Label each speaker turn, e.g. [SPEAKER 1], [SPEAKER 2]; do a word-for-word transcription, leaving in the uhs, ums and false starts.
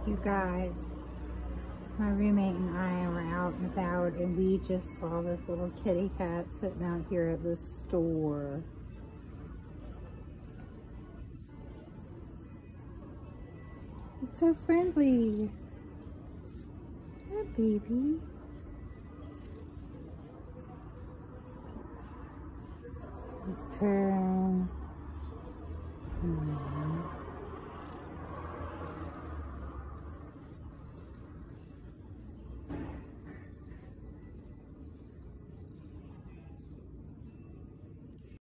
[SPEAKER 1] You guys, my roommate and I were out and about, and we just saw this little kitty cat sitting out here at the store. It's so friendly. Hi, baby. It's purring. Hmm.